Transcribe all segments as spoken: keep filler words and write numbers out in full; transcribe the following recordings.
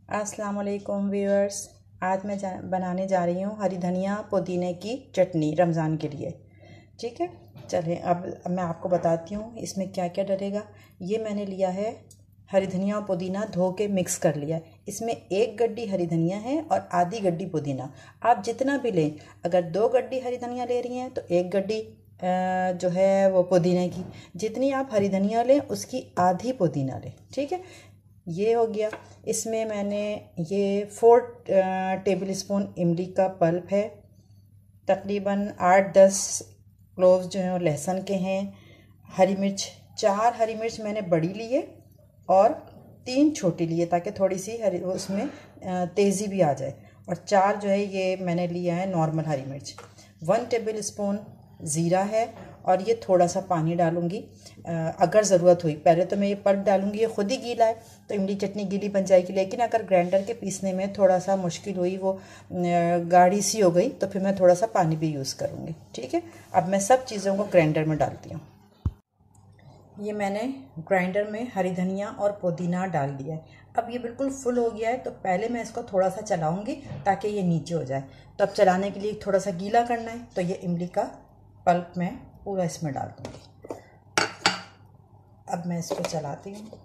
अस्सलाम वालेकुम व्यूअर्स। आज मैं जा, बनाने जा रही हूँ हरी धनिया पुदीने की चटनी रमज़ान के लिए। ठीक है, चलिए अब अब मैं आपको बताती हूँ इसमें क्या क्या डलेगा। ये मैंने लिया है हरी धनिया और पुदीना, धो के मिक्स कर लिया। इसमें एक गड्डी हरी धनिया है और आधी गड्डी पुदीना। आप जितना भी लें, अगर दो गड्डी हरी धनिया ले रही हैं तो एक गड्डी जो है वो पुदीने की, जितनी आप हरी धनिया लें उसकी आधी पुदीना लें। ठीक है, ये हो गया। इसमें मैंने ये फोर टेबल स्पून इमली का पल्प है, तकरीबन आठ दस क्लोव्स जो हैं लहसुन के हैं, हरी मिर्च चार हरी मिर्च मैंने बड़ी ली है और तीन छोटी ली है ताकि थोड़ी सी हरी उसमें तेज़ी भी आ जाए। और चार जो है ये मैंने लिया है नॉर्मल हरी मिर्च। वन टेबल स्पून ज़ीरा है और ये थोड़ा सा पानी डालूंगी अगर ज़रूरत हुई। पहले तो मैं ये पल्प डालूंगी, ये खुद ही गीला है तो इमली चटनी गीली बन जाएगी, लेकिन अगर ग्राइंडर के पीसने में थोड़ा सा मुश्किल हुई, वो गाढ़ी सी हो गई, तो फिर मैं थोड़ा सा पानी भी यूज़ करूँगी। ठीक है, अब मैं सब चीज़ों को ग्राइंडर में डालती हूँ। ये मैंने ग्राइंडर में हरी धनिया और पुदीना डाल दिया है। अब ये बिल्कुल फुल हो गया है तो पहले मैं इसको थोड़ा सा चलाऊंगी ताकि ये नीचे हो जाए। तो अब चलाने के लिए थोड़ा सा गीला करना है, तो ये इमली का पल्प मैं पूरा इसमें डाल दूँगी। अब मैं इसको चलाती हूँ।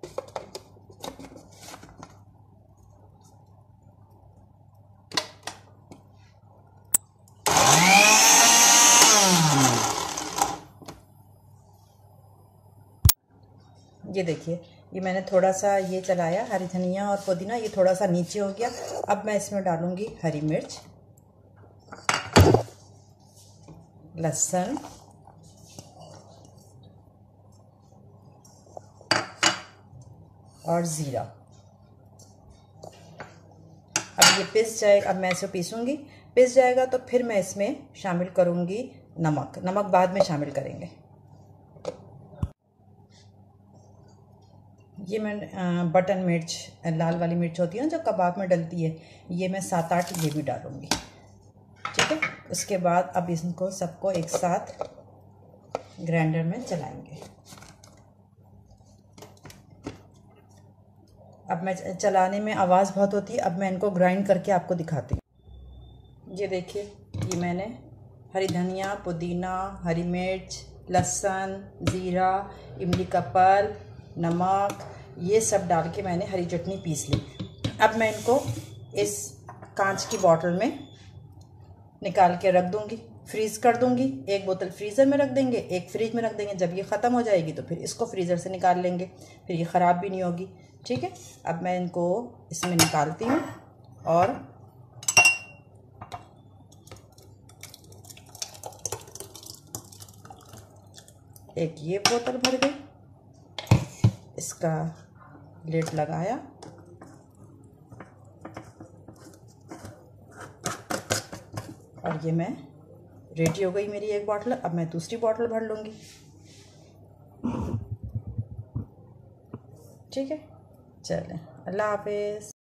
ये देखिए, ये मैंने थोड़ा सा ये चलाया, हरी धनिया और पुदीना ये थोड़ा सा नीचे हो गया। अब मैं इसमें डालूंगी हरी मिर्च, लहसुन, और ज़ीरा। अब ये पिस जाएगा, अब मैं इसे पीसूंगी। पिस जाएगा तो फिर मैं इसमें शामिल करूंगी नमक। नमक बाद में शामिल करेंगे। ये मैं बटन मिर्च, लाल वाली मिर्च होती है ना जो कबाब में डलती है, ये मैं सात आठ ये भी डालूंगी। ठीक है, उसके बाद अब इनको सबको एक साथ ग्राइंडर में चलाएंगे। अब मैं चलाने में आवाज़ बहुत होती है, अब मैं इनको ग्राइंड करके आपको दिखाती हूँ। ये देखिए, ये मैंने हरी धनिया, पुदीना, हरी मिर्च, लहसुन, ज़ीरा, इमली का पल्प, नमक, ये सब डाल के मैंने हरी चटनी पीस ली। अब मैं इनको इस कांच की बोतल में निकाल के रख दूँगी, फ्रीज़ कर दूँगी। एक बोतल फ्रीज़र में रख देंगे, एक फ्रिज में रख देंगे। जब ये ख़त्म हो जाएगी तो फिर इसको फ्रीज़र से निकाल लेंगे, फिर ये ख़राब भी नहीं होगी। ठीक है, अब मैं इनको इसमें निकालती हूँ और एक ये बोतल भर गई, इसका लिड लगाया और ये मैं रेडी हो गई मेरी एक बॉटल। अब मैं दूसरी बॉटल भर लूँगी। ठीक है, चलें, अल्लाह हाफिज़।